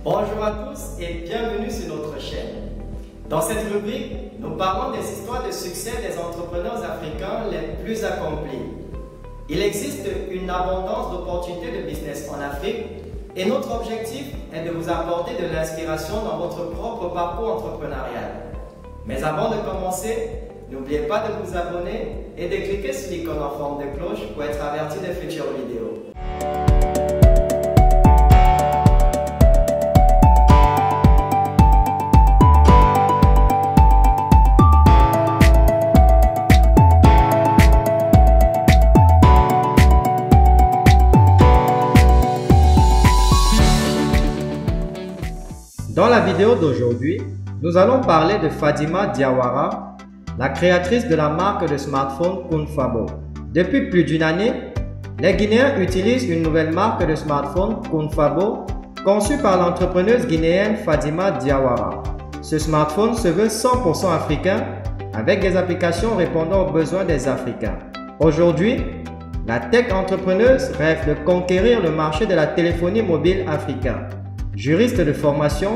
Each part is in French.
Bonjour à tous et bienvenue sur notre chaîne. Dans cette rubrique, nous parlons des histoires de succès des entrepreneurs africains les plus accomplis. Il existe une abondance d'opportunités de business en Afrique et notre objectif est de vous apporter de l'inspiration dans votre propre parcours entrepreneurial. Mais avant de commencer, n'oubliez pas de vous abonner et de cliquer sur l'icône en forme de cloche pour être averti des futures vidéos. Dans la vidéo d'aujourd'hui, nous allons parler de Fadima Diawara, la créatrice de la marque de smartphone Kounfabo. Depuis plus d'une année, les Guinéens utilisent une nouvelle marque de smartphone Kounfabo conçue par l'entrepreneuse guinéenne Fadima Diawara. Ce smartphone se veut 100% africain avec des applications répondant aux besoins des Africains. Aujourd'hui, la tech entrepreneuse rêve de conquérir le marché de la téléphonie mobile africain. Juriste de formation,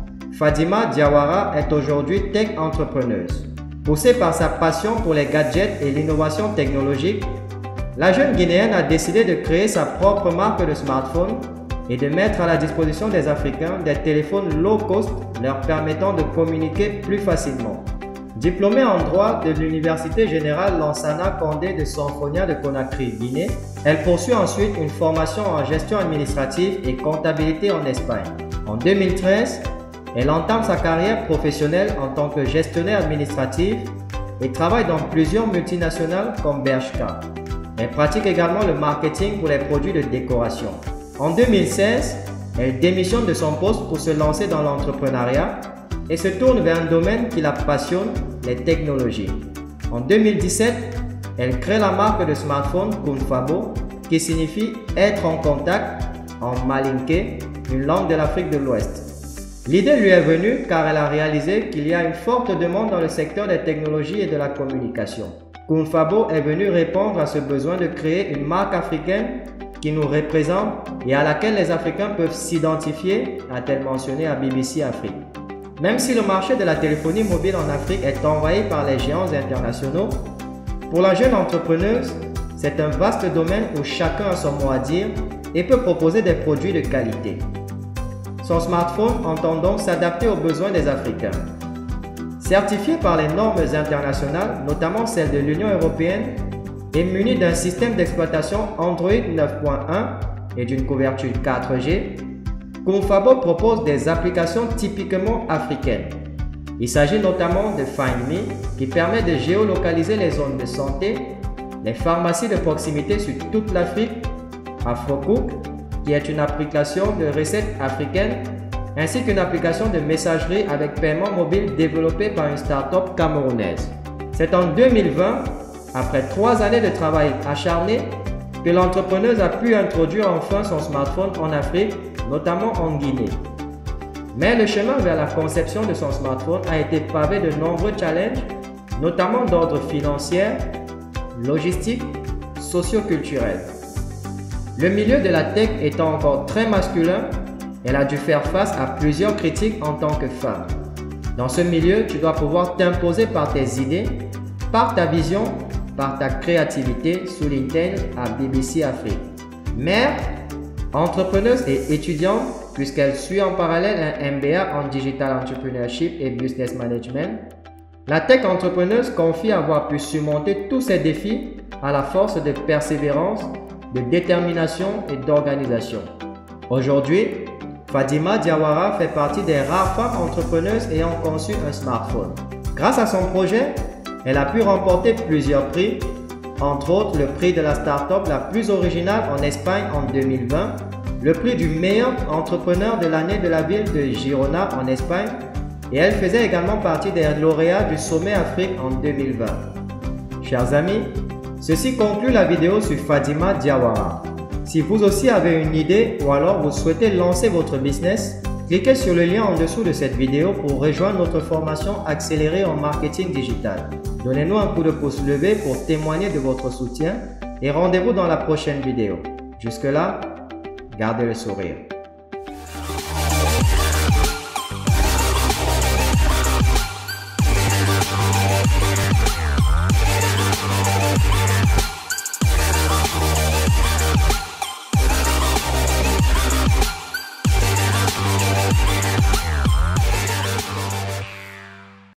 Fadima Diawara est aujourd'hui tech entrepreneuse. Poussée par sa passion pour les gadgets et l'innovation technologique, la jeune Guinéenne a décidé de créer sa propre marque de smartphone et de mettre à la disposition des Africains des téléphones low cost leur permettant de communiquer plus facilement. Diplômée en droit de l'Université Générale Lansana Condé de Sanfonia de Conakry, Guinée, elle poursuit ensuite une formation en gestion administrative et comptabilité en Espagne. En 2013, elle entame sa carrière professionnelle en tant que gestionnaire administratif et travaille dans plusieurs multinationales comme Bershka. Elle pratique également le marketing pour les produits de décoration. En 2016, elle démissionne de son poste pour se lancer dans l'entrepreneuriat et se tourne vers un domaine qui la passionne, les technologies. En 2017, elle crée la marque de smartphone Kounfabo, qui signifie être en contact en malinké, une langue de l'Afrique de l'Ouest. L'idée lui est venue car elle a réalisé qu'il y a une forte demande dans le secteur des technologies et de la communication. Kounfabo est venu répondre à ce besoin de créer une marque africaine qui nous représente et à laquelle les Africains peuvent s'identifier, a-t-elle mentionné à BBC Afrique. Même si le marché de la téléphonie mobile en Afrique est envahi par les géants internationaux, pour la jeune entrepreneuse, c'est un vaste domaine où chacun a son mot à dire et peut proposer des produits de qualité. Son smartphone entend donc s'adapter aux besoins des Africains. Certifié par les normes internationales, notamment celles de l'Union européenne, et muni d'un système d'exploitation Android 9.1 et d'une couverture 4G, Kounfabo propose des applications typiquement africaines. Il s'agit notamment de Find Me, qui permet de géolocaliser les zones de santé, les pharmacies de proximité sur toute l'Afrique, Afrocook, qui est une application de recettes africaines, ainsi qu'une application de messagerie avec paiement mobile développée par une start-up camerounaise. C'est en 2020, après 3 années de travail acharné, que l'entrepreneuse a pu introduire enfin son smartphone en Afrique, notamment en Guinée. Mais le chemin vers la conception de son smartphone a été pavé de nombreux challenges, notamment d'ordre financier, logistique, socio-culturel. Le milieu de la tech étant encore très masculin, elle a dû faire face à plusieurs critiques en tant que femme. Dans ce milieu, tu dois pouvoir t'imposer par tes idées, par ta vision, par ta créativité, souligne-t-elle à BBC Afrique. Mère, entrepreneuse et étudiante, puisqu'elle suit en parallèle un MBA en Digital Entrepreneurship et Business Management, la tech entrepreneuse confie avoir pu surmonter tous ces défis à la force de persévérance, de détermination et d'organisation. Aujourd'hui, Fadima Diawara fait partie des rares femmes entrepreneuses ayant conçu un smartphone. Grâce à son projet, elle a pu remporter plusieurs prix, entre autres le prix de la start-up la plus originale en Espagne en 2020, le prix du meilleur entrepreneur de l'année de la ville de Girona en Espagne, et elle faisait également partie des lauréats du Sommet Afrique en 2020. Chers amis, ceci conclut la vidéo sur Fadima Diawara. Si vous aussi avez une idée ou alors vous souhaitez lancer votre business, cliquez sur le lien en dessous de cette vidéo pour rejoindre notre formation accélérée en marketing digital. Donnez-nous un coup de pouce levé pour témoigner de votre soutien et rendez-vous dans la prochaine vidéo. Jusque-là, gardez le sourire.